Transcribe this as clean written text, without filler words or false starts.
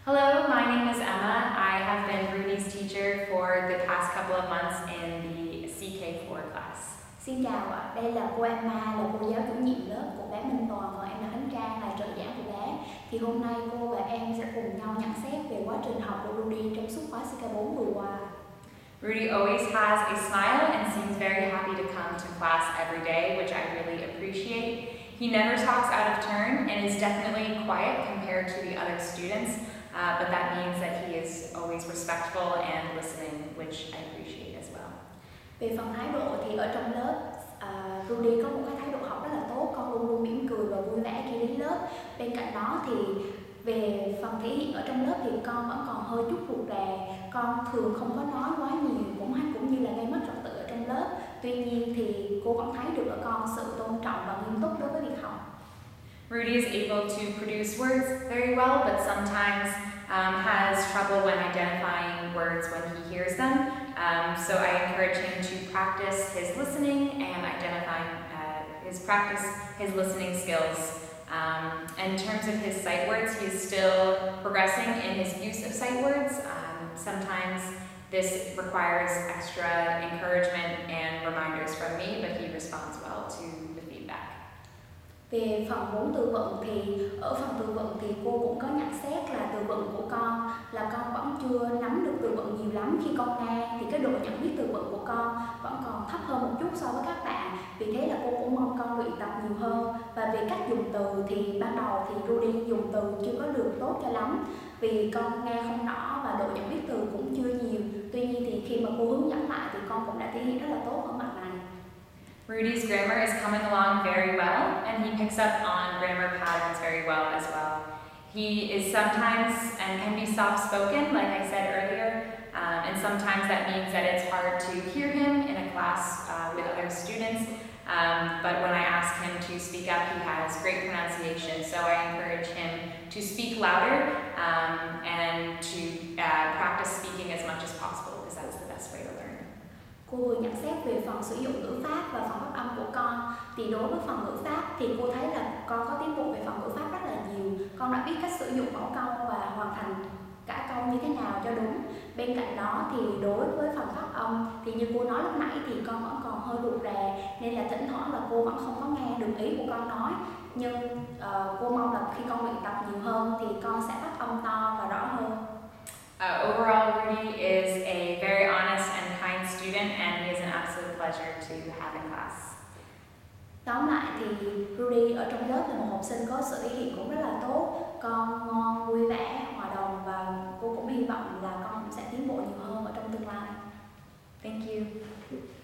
Hello, my name is Emma. I have been Rudy's teacher for the past couple of months in the CK4 class. Xin chào ạ, đây là cô Emma, là cô giáo chủ nhiệm lớp của bé Minh Toàn, còn em là Khánh Trang, là trợ giảng của bé. Thì hôm nay cô và em sẽ cùng nhau nhận xét về quá trình học của Rudy trong suốt khóa CK4 vừa qua. Rudy always has a smile and seems very happy to come to class every day, which I really appreciate. He never talks out of turn and is definitely quiet compared to the other students, but that means that he is always respectful and listening, which I appreciate as well. Về phần thái độ thì ở trong lớp, Rudy có một cái thái độ học rất là tốt, con luôn luôn mỉm cười và vui vẻ khi đến lớp. Bên cạnh đó thì về phần thể hiện ở trong lớp thì con vẫn còn hơi chút rụt rè, con thường không có nói quá nhiều cũng như là gây mất trật tự ở trong lớp. Tuy nhiên thì cô vẫn thấy được ở con sự tôn trọng và nghiêm túc đối với việc học. Rudy is able to produce words very well, but sometimes has trouble when identifying words when he hears them. So I encourage him to practice his listening and identifying his listening skills. In terms of his sight words, he is still progressing in his use of sight words. Sometimes this requires extra encouragement and reminders from me, but he responds well to the feedback. Về phần vốn từ vựng thì ở phần từ vựng thì cô cũng có nhận xét là từ vựng của con là con vẫn chưa nắm được từ vựng nhiều lắm. Khi con nghe thì cái độ nhận biết từ vựng của con vẫn còn thấp hơn một chút so với các bạn. Vì thế là cô cũng mong con luyện tập nhiều hơn. Và về cách dùng từ thì ban đầu thì Rudy dùng từ chưa có được tốt cho lắm, vì con nghe không rõ và độ nhận biết từ cũng chưa nhiều. Tuy nhiên thì khi mà cô hướng dẫn lại thì con cũng đã thể hiện rất là tốt ở mặt này. Rudy's grammar is coming along very well, and he picks up on grammar patterns very well as well. He is sometimes and can be soft-spoken, like I said earlier, and sometimes that means that it's hard to hear him in a class with other students. But when I ask him to speak up, he has great pronunciation, so I encourage him to speak louder and to practice speaking as much as possible, because that's the best way to learn. Cô vừa nhận xét về phần sử dụng ngữ pháp và phần phát âm của con. Thì đối với phần ngữ pháp thì cô thấy là con có tiến bộ về phần ngữ pháp rất là nhiều. Con đã biết cách sử dụng mẫu câu và hoàn thành cả câu như thế nào cho đúng. Bên cạnh đó thì đối với phần phát âm thì như cô nói lúc nãy thì con vẫn còn hơi rụt rè, nên là thỉnh thoảng là cô vẫn không có nghe được ý của con nói. Nhưng cô mong là khi con luyện tập nhiều hơn thì con sẽ phát âm to và rõ hơn. Overall, Rudy is a very honest and kind student, and he is an absolute pleasure to have in class. Tóm lại thì Rudy ở trong lớp là một học sinh có sự thể hiện cũng rất là tốt, con ngoan, vui vẻ, hòa đồng, và cô cũng hy vọng là con cũng sẽ tiến bộ nhiều hơn ở trong tương lai. Thank you.